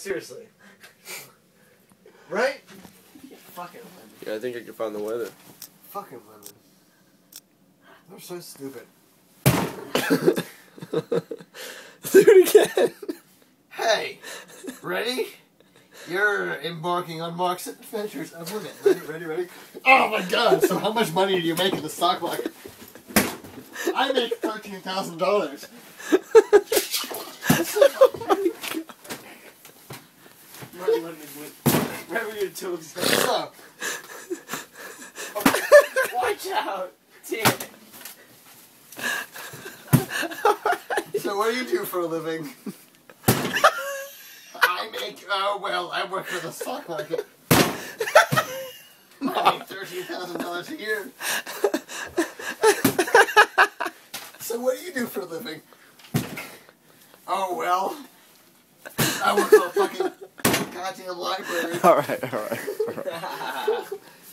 seriously. Right? Fucking women. Yeah, I think I can find the weather. Fucking women. They're so stupid. Do it again. Hey, ready? You're embarking on Mark's Adventures of Women. Ready? Oh my god, so how much money do you make in the stock market? I make $13,000. So, Watch out! Damn it. so what do you do for a living? I work for the stock market. I make $13,000 a year. So what do you do for a living? Oh, well, I work for a fucking goddamn library. Alright.